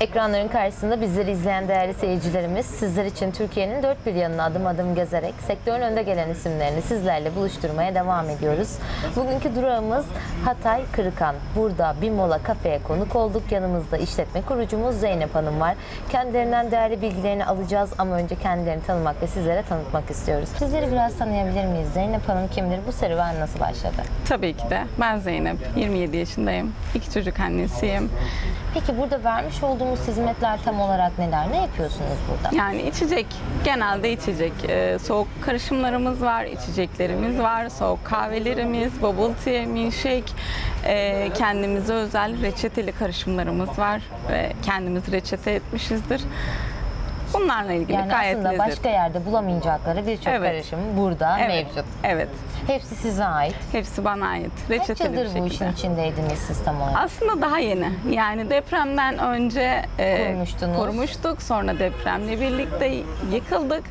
Ekranların karşısında bizleri izleyen değerli seyircilerimiz, sizler için Türkiye'nin dört bir yanına adım adım gezerek sektörün önde gelen isimlerini sizlerle buluşturmaya devam ediyoruz. Bugünkü durağımız Hatay Kırıkan. Burada Bimola Kafe'ye konuk olduk. Yanımızda işletme kurucumuz Zeynep Hanım var. Kendilerinden değerli bilgilerini alacağız ama önce kendilerini tanımak ve sizlere tanıtmak istiyoruz. Sizleri biraz tanıyabilir miyiz? Zeynep Hanım kimdir? Bu serüven nasıl başladı? Tabii ki de. Ben Zeynep, 27 yaşındayım. 2 çocuk annesiyim. Peki burada vermiş olduğumuz hizmetler tam olarak neler? Ne yapıyorsunuz burada? Yani içecek, genelde içecek. Soğuk karışımlarımız var, içeceklerimiz var, soğuk kahvelerimiz, bubble tea, milkshake, kendimize özel reçeteli karışımlarımız var ve kendimiz reçete etmişizdir. Bunlarla ilgili Yani gayet aslında lezzetli. başka yerde bulamayacakları birçok karışım burada mevcut. Evet. Hepsi size ait. Hepsi bana ait. Kaç Reçeteli bir yıldır bu işin şekilde. içindeydiniz siz tam olarak? Aslında daha yeni. Yani depremden önce kurmuştuk. Sonra depremle birlikte yıkıldık.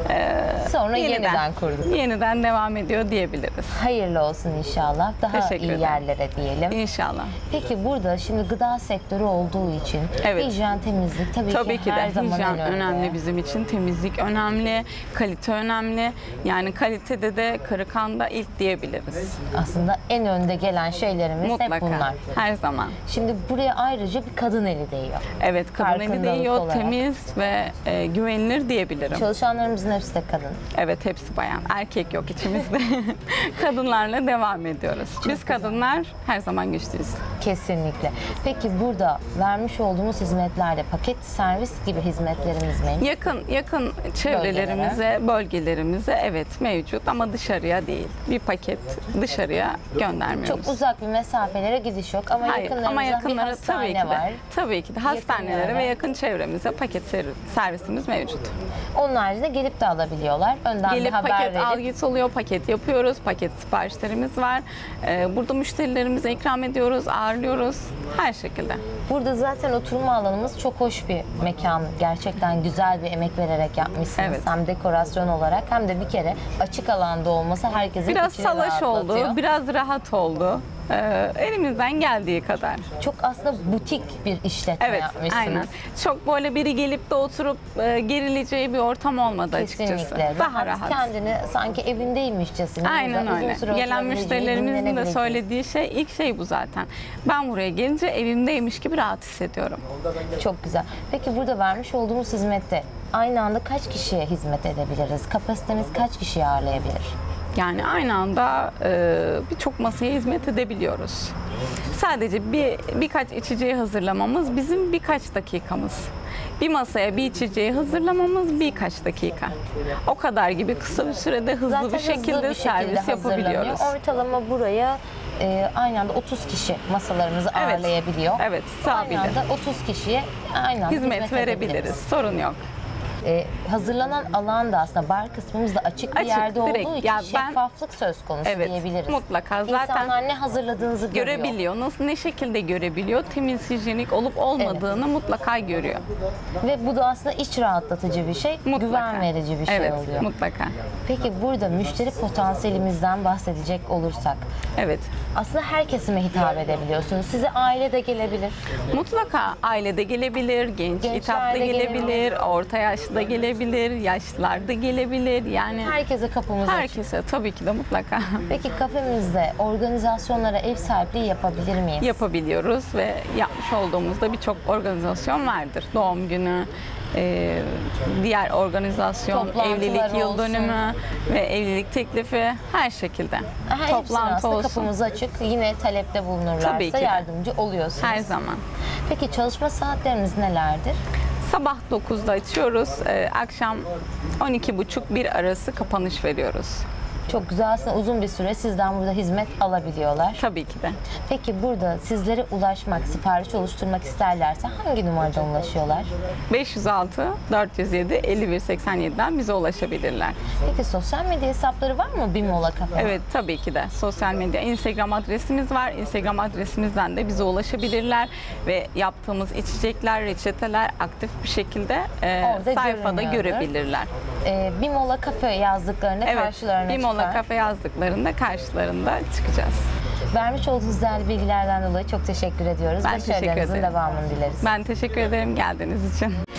Sonra yeniden kurduk. Yeniden devam ediyor diyebiliriz. Hayırlı olsun inşallah. Daha Teşekkür iyi ederim. yerlere diyelim. İnşallah. Peki burada şimdi gıda sektörü olduğu için hijyen, temizlik tabii ki her de zaman hijyen önemli. önemli bizim için. Temizlik önemli, kalite önemli. Yani kalitede de Kırıkan'da ilk diyebiliriz. Aslında en önde gelen şeylerimiz Mutlaka. hep bunlar. Her zaman. Şimdi buraya ayrıca bir kadın eli değiyor. Evet, kadın eli Farkındalık değiyor, olarak. temiz ve güvenilir diyebilirim. Çalışanlarımızın hepsi de kadın. Evet, hepsi bayan. Erkek yok içimizde. Kadınlarla devam ediyoruz. Biz kadınlar her zaman güçlüyüz. Kesinlikle. Peki burada vermiş olduğumuz hizmetlerde paket servis gibi hizmetlerimiz mi? Yakın çevrelerimize, bölgelerimize evet mevcut ama dışarıya değil. Bir paket dışarıya göndermiyoruz. Çok uzak bir mesafelere gidiş yok ama Hayır, yakınlarımızda ama bir yakınlara hastane var. tabii ki de hastanelere Yakınlara. ve yakın çevremize paket servisimiz mevcut. Onun haricinde gelip de alabiliyorlar. Önden bir Gelip haber paket verip. al git oluyor, paket yapıyoruz, paket siparişlerimiz var. Burada müşterilerimize ikram ediyoruz, ağırlıyoruz her şekilde. Burada zaten oturma alanımız çok hoş bir mekan. Gerçekten güzel bir emek vererek yapmışsınız. Evet. Hem dekorasyon olarak hem de bir kere açık alanda olması herkesin Biraz içini salaş rahatlatıyor. oldu, biraz rahat oldu. Elimizden geldiği kadar. Çok aslında butik bir işletme Evet, yapmışsınız. aynen. Çok böyle biri gelip de oturup gerileceği bir ortam olmadı açıkçası. Kesinlikle. Daha rahat. Kendini sanki evindeymişçesine. Aynen burada uzun öyle. süre Gelen oturabileceği, müşterilerimizin de dinlenebileceği. söylediği ilk şey bu zaten. Ben buraya gelince evimdeymiş gibi rahat hissediyorum. Çok güzel. Peki burada vermiş olduğumuz hizmette aynı anda kaç kişiye hizmet edebiliriz? Kapasitemiz kaç kişiyi ağırlayabilir? Yani aynı anda birçok masaya hizmet edebiliyoruz. Sadece birkaç içeceği hazırlamamız bizim birkaç dakikamız. Bir masaya bir içeceği hazırlamamız birkaç dakika. O kadar gibi kısa bir sürede hızlı bir şekilde servis yapabiliyoruz. Ortalama buraya aynı anda 30 kişi masalarımızı ağırlayabiliyor. Evet, Aynı anda 30 kişiye aynı anda hizmet verebiliriz. edebiliriz. Sorun yok. Hazırlanan alan da aslında bar kısmımız da açık bir yerde direkt. olduğu için şeffaflık söz konusu diyebiliriz. Mutlaka. Zaten İnsanlar ne hazırladığınızı görüyor. görebiliyor. Ne şekilde görebiliyor? Temiz, hijyenik olup olmadığını mutlaka görüyor. Ve bu da aslında iç rahatlatıcı bir şey, güven verici bir şey oluyor. Mutlaka. Peki burada müşteri potansiyelimizden bahsedecek olursak, Evet. aslında her kesime hitap edebiliyorsunuz. Size aile de gelebilir. Mutlaka ailede gelebilir, genç Gençler hitapta de gelebilir, orta yaşlı da gelebilir, yaşlılar da gelebilir. Yani Herkese kapımız açık. herkese tabii ki de mutlaka Peki kafemizde organizasyonlara ev sahipliği yapabilir miyiz? yapabiliyoruz ve yapmış olduğumuzda birçok organizasyon vardır. Doğum günü, diğer organizasyon, Toplantılar evlilik yıl olsun. dönümü ve evlilik teklifi her şekilde. Hepsine Toplantı aslında olsun. kapımız açık. Yine talepte Tabii ki bulunurlarsa de. yardımcı oluyorsunuz. Her zaman. Peki çalışma saatlerimiz nelerdir? Sabah 9'da açıyoruz, akşam 12.30-1 arası kapanış veriyoruz. Çok güzel, aslında uzun bir süre sizden burada hizmet alabiliyorlar. Tabii ki de. Peki burada sizlere ulaşmak, sipariş oluşturmak isterlerse hangi numaradan ulaşıyorlar? 506 407 5187'den bize ulaşabilirler. Peki sosyal medya hesapları var mı Bimola Kafe? Evet, tabii ki de. Sosyal medya, Instagram adresimiz var. Instagram adresimizden de bize ulaşabilirler ve yaptığımız içecekler, reçeteler aktif bir şekilde sayfada görünüyordur. görebilirler. Bimola Kafe yazdıklarında karşılarına Bimola çıkar. Kafe yazdıklarında karşılarında çıkacağız. Vermiş olduğunuz değerli bilgilerden dolayı çok teşekkür ediyoruz. Ben teşekkür Başarılarınızın ederim. devamını dileriz. Ben teşekkür ederim geldiğiniz için.